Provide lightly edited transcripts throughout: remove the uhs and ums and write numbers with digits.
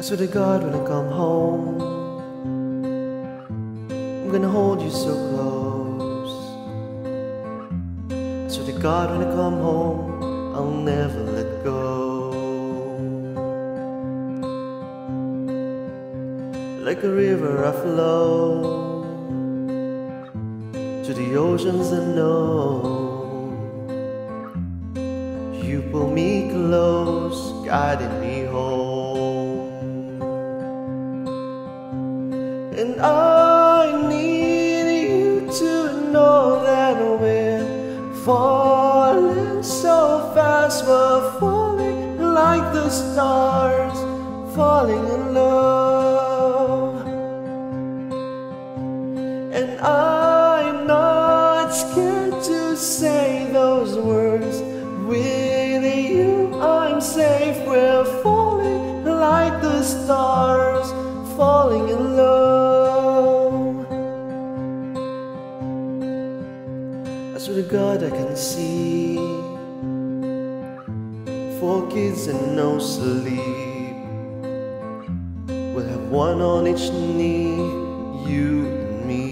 I swear to God, when I come home, I'm gonna hold you so close. I swear to God, when I come home, I'll never let go. Like a river I flow to the oceans unknown. You pull me close, guiding me home. And I need you to know that we're falling so fast. We're falling like the stars, falling in love. And I'm not scared to say those words. With you I'm safe. We're falling like the stars, falling in love. I swear to God I can see 4 kids and no sleep. We'll have one on each knee, you and me.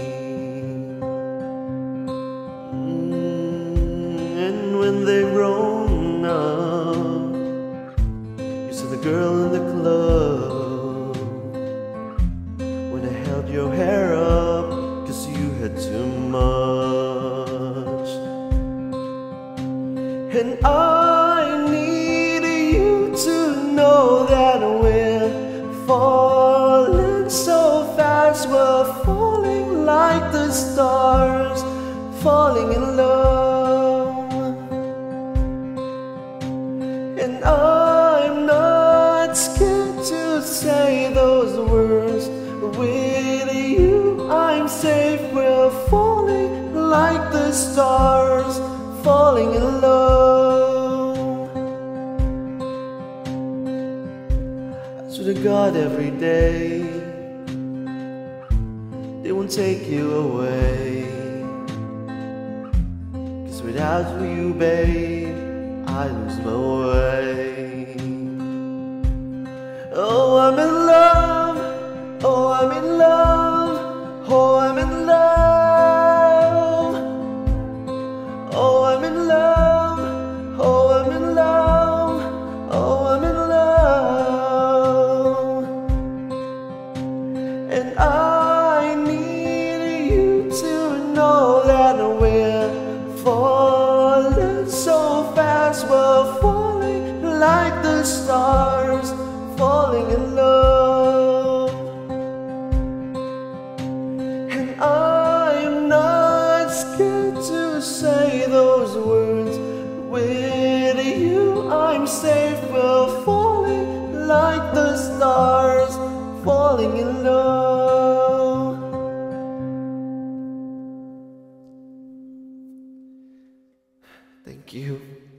And when they've grown up, you saw the girl in the club when I held your hair up, 'cause you had too much. And I need you to know that we're falling so fast. We're falling like the stars, falling in love. And I'm not scared to say those words. With you I'm safe. We're falling like the stars, falling in love. I swear to God every day they won't take you away, 'cause without you, babe, I lose my way. Oh, I'm in love. Oh, I'm in love. Oh, I'm in love. Oh, I'm in love. Oh, I'm in love. Oh, I'm in love. And I need you to know that we're falling so fast. We're falling like the stars, falling in love. And I'm not scared to say those words. With you I'm safe. We're falling like the stars, falling in love. Thank you.